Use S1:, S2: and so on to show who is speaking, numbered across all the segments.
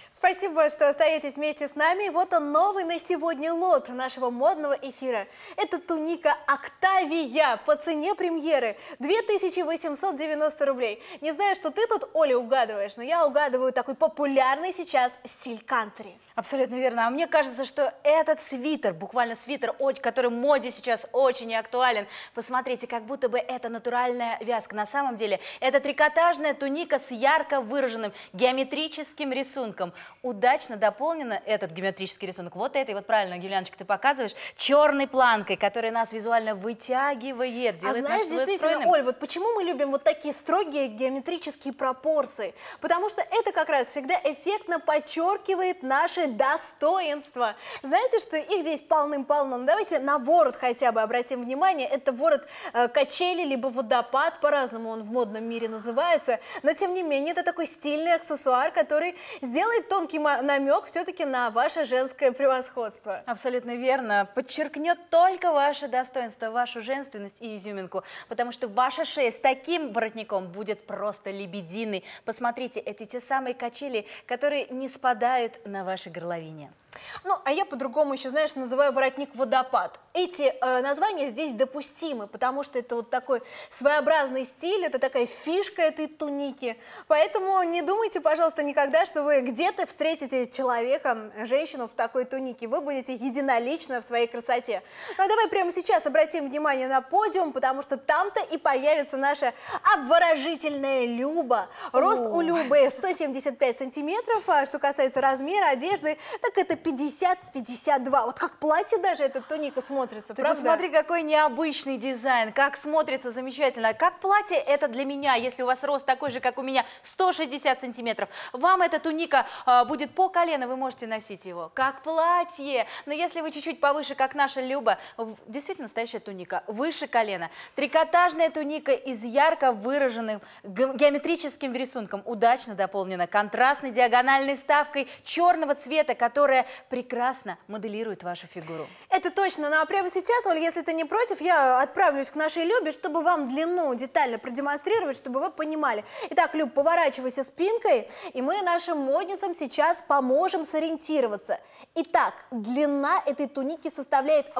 S1: Спасибо, что остаетесь вместе с нами. Вот он, новый на сегодня лот нашего модного эфира. Это туника Октавия по цене премьеры 2890 рублей. Не знаю, что ты тут, Оля, угадываешь, но я угадываю такой популярный сейчас стиль кантри.
S2: Абсолютно верно. А мне кажется, что этот свитер, буквально свитер, который в моде сейчас очень актуален. Посмотрите, как будто бы это натуральная вязка. На самом деле это трикотажная туника с ярко выраженным геометрическим рисунком. Удачно дополнена этот геометрический рисунок вот этой, вот правильно, Юлианочка, ты показываешь, черной планкой, которая нас визуально вытягивает.
S1: А знаешь, действительно, Оль, вот почему мы любим вот такие строгие геометрические пропорции? Потому что это как раз всегда эффектно подчеркивает наши достоинства. Знаете, что их здесь полным-полно? Ну, давайте на ворот хотя бы обратим внимание. Это ворот качели, либо водопад, по-разному он в модном мире называется. Но, тем не менее, это такой стильный аксессуар, который сделает тонкий намек все-таки на ваше женское превосходство.
S2: Абсолютно верно. Подчеркнет только ваше достоинство, вашу женственность и изюминку, потому что ваша шея с таким воротником будет просто лебединой. Посмотрите, это те самые качели, которые не спадают на вашей горловине.
S1: Ну, а я по-другому еще, знаешь, называю воротник водопад. Эти названия здесь допустимы, потому что это вот такой своеобразный стиль, это такая фишка этой туники. Поэтому не думайте, пожалуйста, никогда, что вы где-то встретите человека, женщину в такой тунике. Вы будете единолично в своей красоте. Ну, а давай прямо сейчас обратим внимание на подиум, потому что там-то и появится наша обворожительная Люба. Рост у Любы 175 сантиметров, а что касается размера одежды, так это 50-52. Вот как платье даже эта туника смотрится,
S2: Ты
S1: правда?
S2: посмотри, какой необычный дизайн, как смотрится замечательно. Как платье это для меня, если у вас рост такой же, как у меня, 160 сантиметров. Вам эта туника будет по колено, вы можете носить его. Как платье. Но если вы чуть-чуть повыше, как наша Люба, действительно настоящая туника, выше колена. Трикотажная туника из ярко выраженным геометрическим рисунком, удачно дополнена контрастной диагональной вставкой черного цвета, которая прекрасно моделирует вашу фигуру.
S1: Это точно. Ну а прямо сейчас, Оль, если ты не против, я отправлюсь к нашей Любе, чтобы вам длину детально продемонстрировать, чтобы вы понимали. Итак, Люб, поворачивайся спинкой, и мы нашим модницам сейчас поможем сориентироваться. Итак, длина этой туники составляет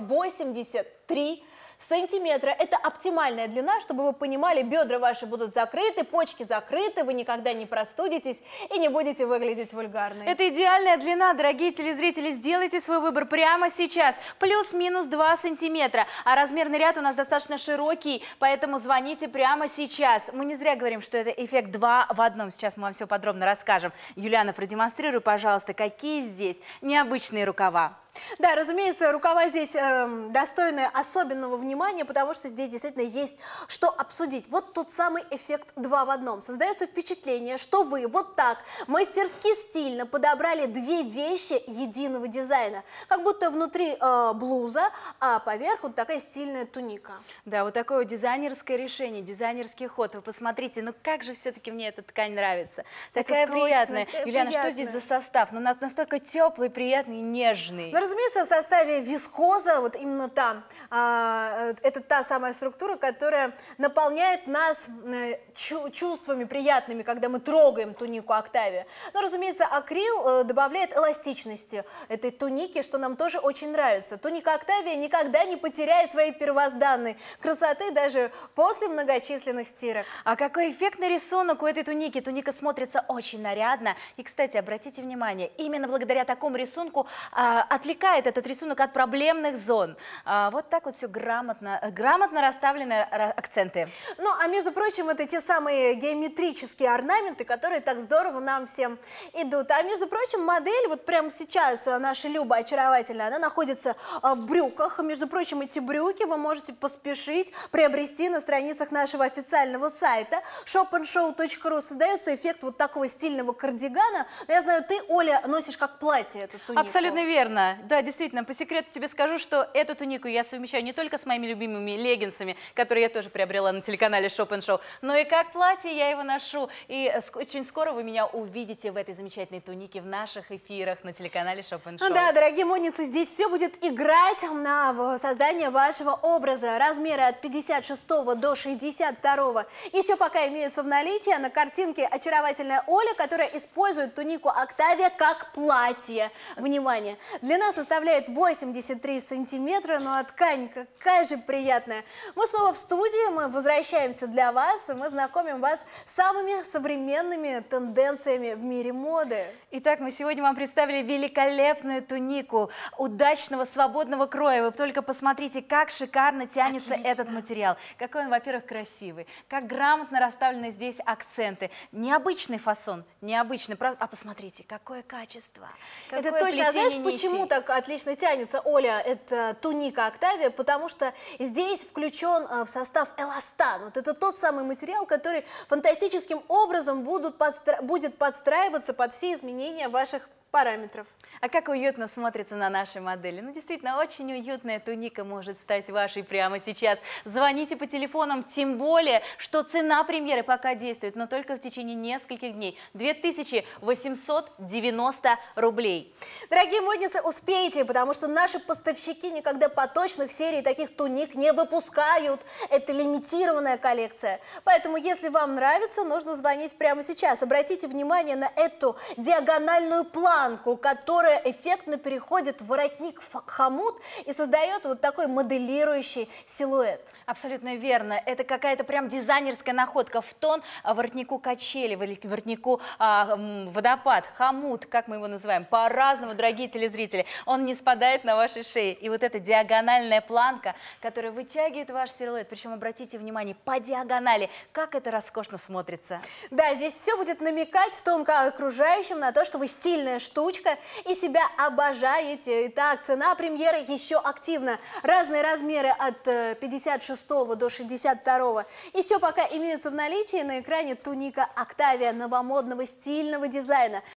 S1: 83 сантиметра. Это оптимальная длина, чтобы вы понимали, бедра ваши будут закрыты, почки закрыты, вы никогда не простудитесь и не будете выглядеть вульгарно.
S2: Это идеальная длина, дорогие телезрители, сделайте свой выбор прямо сейчас. Плюс-минус 2 сантиметра. А размерный ряд у нас достаточно широкий, поэтому звоните прямо сейчас. Мы не зря говорим, что это эффект 2 в 1. Сейчас мы вам все подробно расскажем. Юлиана, продемонстрируй, пожалуйста, какие здесь необычные рукава.
S1: Да, разумеется, рукава здесь достойны особенного внимания, потому что здесь действительно есть что обсудить. Вот тот самый эффект 2 в 1. Создается впечатление, что вы вот так мастерски стильно подобрали две вещи единого дизайна. Как будто внутри блуза, а поверх вот такая стильная туника.
S2: Да, вот такое дизайнерское решение, дизайнерский ход. Вы посмотрите, ну как же все-таки мне эта ткань нравится. Такая приятная. Юлиана, что здесь за состав? Ну настолько теплый, приятный и нежный.
S1: Ну, разумеется, в составе вискоза, вот именно там, это та самая структура, которая наполняет нас чувствами приятными, когда мы трогаем тунику Октавия. Но, разумеется, акрил добавляет эластичности этой туники, что нам тоже очень нравится. Туника Октавия никогда не потеряет своей первозданной красоты даже после многочисленных стирок.
S2: А какой эффектный рисунок у этой туники. Туника смотрится очень нарядно. И, кстати, обратите внимание, именно благодаря такому рисунку отвлекает этот рисунок от проблемных зон. Вот так вот все грамотно расставлены акценты.
S1: Ну, а между прочим, это те самые геометрические орнаменты, которые так здорово нам всем идут. А между прочим, модель, вот прямо сейчас наша Люба очаровательная, она находится в брюках. Между прочим, эти брюки вы можете поспешить приобрести на страницах нашего официального сайта shopandshow.ru. Создается эффект вот такого стильного кардигана. Но я знаю, ты, Оля, носишь как платье эту тунику.
S2: Абсолютно верно. Да, Да, действительно, по секрету тебе скажу, что эту тунику я совмещаю не только с моими любимыми леггинсами, которые я тоже приобрела на телеканале Shop & Show, но и как платье я его ношу. И очень скоро вы меня увидите в этой замечательной тунике в наших эфирах на телеканале Shop & Show.
S1: Да, дорогие модницы, здесь все будет играть на создание вашего образа. Размеры от 56 до 62. Еще пока имеются в наличии. На картинке очаровательная Оля, которая использует тунику Октавия как платье. Внимание! Длина составляет 83 сантиметра, ну а ткань какая же приятная. Мы снова в студии, мы возвращаемся для вас, и мы знакомим вас с самыми современными тенденциями в мире моды.
S2: Итак, мы сегодня вам представили великолепную тунику удачного свободного кроя. Вы только посмотрите, как шикарно тянется этот материал. Какой он, во-первых, красивый, как грамотно расставлены здесь акценты. Необычный фасон, необычный, правда? А посмотрите, какое качество.
S1: Это точно. А знаешь, почему так отлично тянется, Оля, это туника Октавия? Потому что здесь включен в состав эластан. Вот это тот самый материал, который фантастическим образом будет подстраиваться под все изменения ваших параметров.
S2: А как уютно смотрится на нашей модели. Ну, действительно, очень уютная туника может стать вашей прямо сейчас. Звоните по телефонам, тем более, что цена премьеры пока действует, но только в течение нескольких дней. 2890 рублей.
S1: Дорогие модницы, успейте, потому что наши поставщики никогда поточных серий таких туник не выпускают. Это лимитированная коллекция. Поэтому, если вам нравится, нужно звонить прямо сейчас. Обратите внимание на эту диагональную планку, которая эффектно переходит в воротник-хомут и создает вот такой моделирующий силуэт.
S2: Абсолютно верно. Это какая-то прям дизайнерская находка в тон воротнику качели, воротнику водопад, хомут, как мы его называем, по-разному, дорогие телезрители. Он не спадает на вашей шее. И вот эта диагональная планка, которая вытягивает ваш силуэт, причем обратите внимание, по диагонали, как это роскошно смотрится.
S1: Да, здесь все будет намекать в том окружающем на то, что вы стильная штучка и себя обожаете. Итак, цена премьеры еще активна. Разные размеры от 56 до 62. И все пока имеются в наличии. На экране туника Октавия новомодного стильного дизайна.